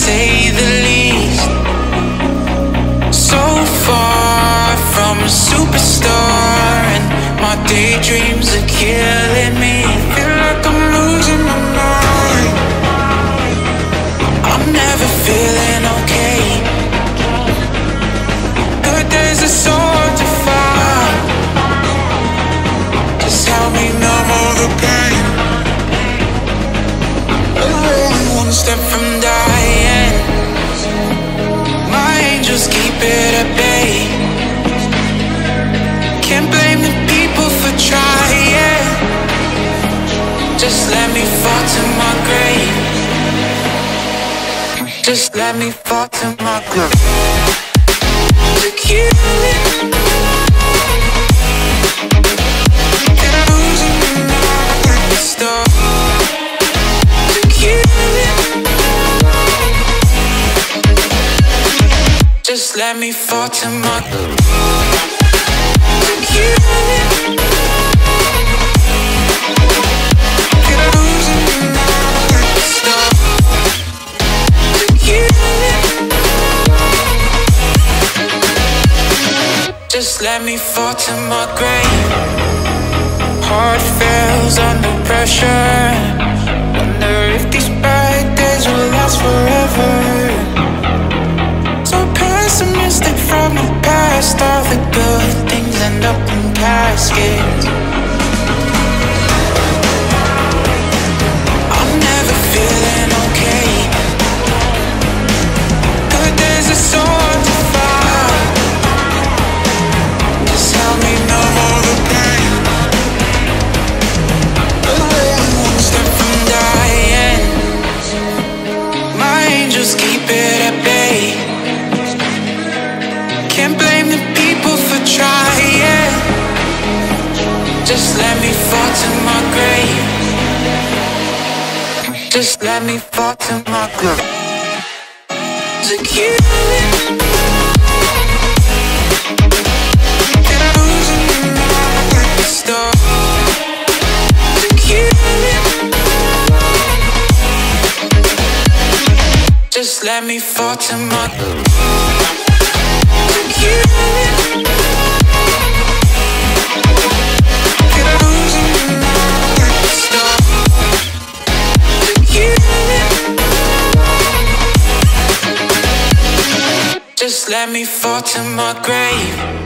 say the least. So far from a superstar, and my daydreams are killing me. Feel like I'm losing my mind. I'm never feeling okay. Good days are so hard to find. Just help me numb all the pain. I'm only one step from dying. My angels keep it at bay. Can't blame the people for trying. Just let me fall to my grave. Just let me fall to my grave. To kill it. And I'm losing my mind. Stop. To kill it. Just let me fall to my grave. To kill it. And I'm losing my mind. Stop. To kill it. Just let me fall to my grave. Heart fails under pressure. Wonder if these bad days will last forever. So pessimistic from the past. All the good things end up in caskets. I'm never feeling okay. Good days are so hard to find. Just help me numb all the pain. I'm only one step from dying. My angels keep it at bay. Can't blame the people for trying. Just let me fall to my grave. Just let me fall to my grave. To kill it. And I'm losing my mind. Stop. To kill it. Just let me fall to my grave. To kill it. And I'm losing my mind. Stop. To kill it. Just let me fall to my grave.